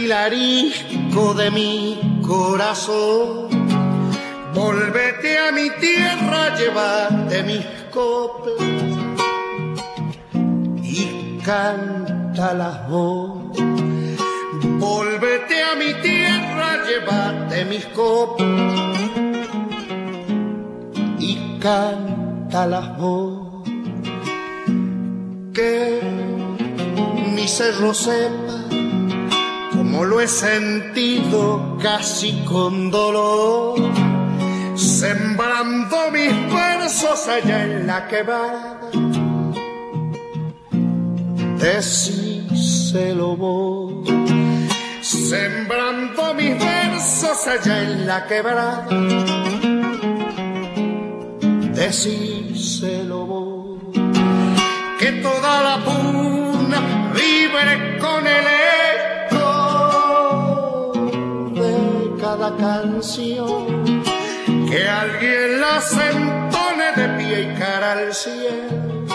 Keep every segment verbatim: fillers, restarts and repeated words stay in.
el arisco de mi corazón. Volvete a mi tierra, llévate mis coplas y cántalas vos. Volvete a mi tierra, llévate mis coplas y cántalas vos. Que mi cerro sepa como lo he sentido casi con dolor, sembrando mis versos allá en la quebrada. Decíselo vos, sembrando mis versos allá en la quebrada. Decíselo vos, que toda la puna vibre con el eco de cada canción, que alguien las entone de pie y cara al cielo,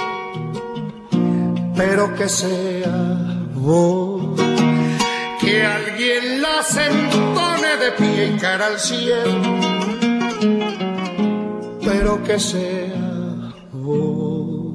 pero que sea vos. Que alguien las entone de pie y cara al cielo, pero que sea vos.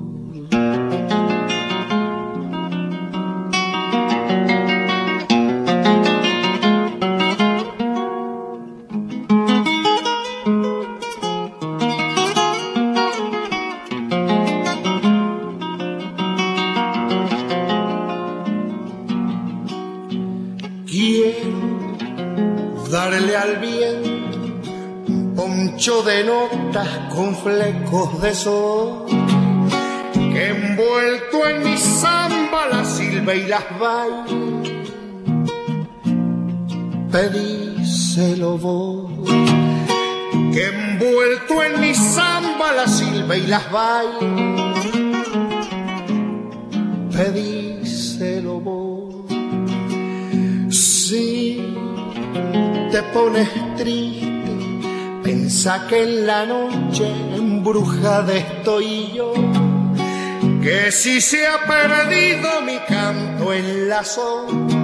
Darle al viento un poncho de notas con flecos de sol, que envuelto en mi samba las silbe y las baile. Pedíselo vos, que envuelto en mi samba las silbe y las baile. Pedíselo vos. Sí, te pones triste, pensá que en la noche embrujada estoy yo, que si se ha perdido mi canto en la sombra,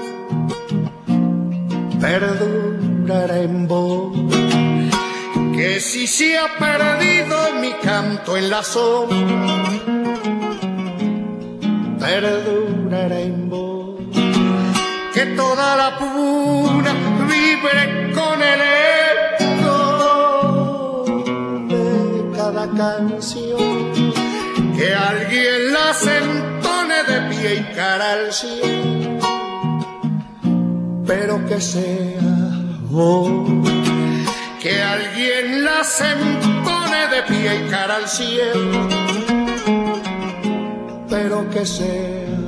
perdurará en vos. Que si se ha perdido mi canto en la sombra, perdurará en vos. Que toda la puna vibre con el eco de cada canción, que alguien las entone de pie y cara al cielo, pero que sea vos. Que alguien las entone de pie y cara al cielo, pero que sea